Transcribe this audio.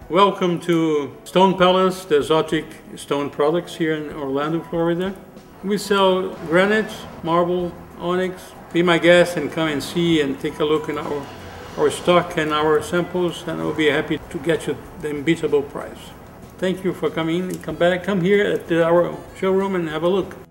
Welcome to Stone Palace, the exotic stone products here in Orlando, Florida. We sell granite, marble, onyx. Be my guest and come and see and take a look at our stock and our samples, and we'll be happy to get you the unbeatable price. Thank you for coming. Come here at our showroom and have a look.